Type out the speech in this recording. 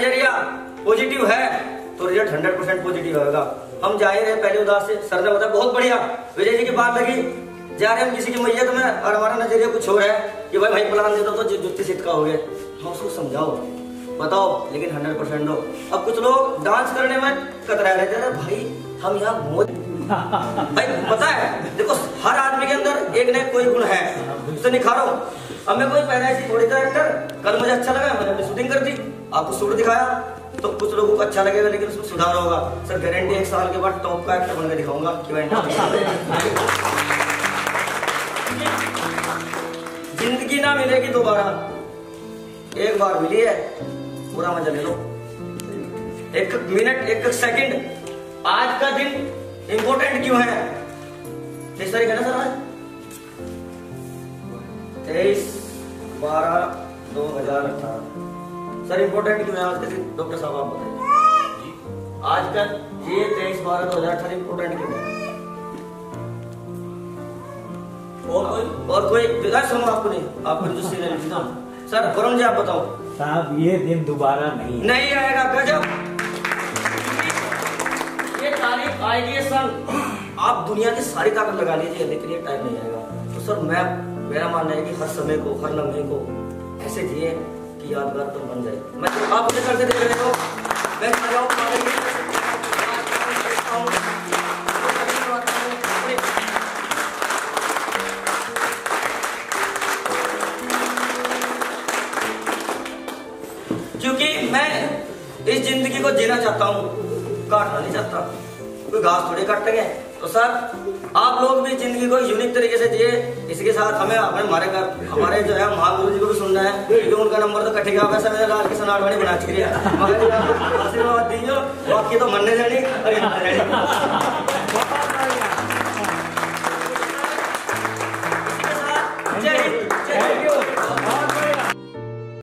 नजरिया पॉजिटिव है तो रिजल्ट 100% पॉजिटिव होगा। हम जाहिर है पहले उदास से, सर ने बताया बहुत बढ़िया, विजय जी की बात लगी, जा रहे हम किसी की मैयत में और हमारा नजरिया कुछ हो रहा है कि भाई प्लान दे दो तो जुत्ती सिटका हो गए। हम उसको समझाओ, बताओ, लेकिन 100% दो। अब कुछ लोग डांस करने में कतरा रहे थे, भाई हम यहाँ मौज भाई पता है देखो हर आदमी के अंदर एक न कोई गुण है, उसे निखारो। अब मैं कोई पहले ऐसी थोड़ी सा एक्टर, कल मुझे अच्छा लगा मैंने अपनी शूटिंग कर दी, आपको शूट दिखाया तो कुछ लोगों को अच्छा लगेगा लेकिन उसमें सुधार होगा। सर गारंटी 1 साल के बाद टॉप का एक्टर बनकर दिखाऊंगा कि भाई जिंदगी ना मिलेगी दोबारा, एक बार मिली है पूरा मजा ले लो। 1 मिनट 1 सेकंड आज का दिन इंपॉर्टेंट क्यों है? 23 तारीख है ना सर आज, 23/12/2018 सर इंपॉर्टेंट क्यों है आज का दिन? डॉक्टर साहब आप बताइए आज का ये 23/12/2018 इंपॉर्टेंट क्यों है? और कोई विकास सुनो आपको नहीं, आपको जो सीरियल थी ना सर, वरुण जी आप बताओ। साहब ये दिन दोबारा नहीं आएगा। गजब, ये तारीख आएगी सन, आप दुनिया की सारी ताकत लगा लीजिए लेकिन ये टाइम नहीं आएगा। तो सर मेरा मानना है कि हर समय को, हर लम्हे को ऐसे जिए कि यादगार तो बन जाए। मैं तो आप मुझे करते देख रहे हो, मैं कर रहा हूँ क्योंकि मैं इस जिंदगी को जीना चाहता हूँ, काटना नहीं चाहता। कोई घास थोड़ी काटेंगे। तो सर आप लोग भी जिंदगी को यूनिक तरीके से जिए। इसके साथ हमें हमारे जो है महागुरु जी को भी सुनना है क्योंकि उनका नंबर तो कटेगा। वैसे मैंने लाल किशन आडवाणी बना चुकी है, मगर आशीर्वाद दीजिए, बाकी तो मनने जानी और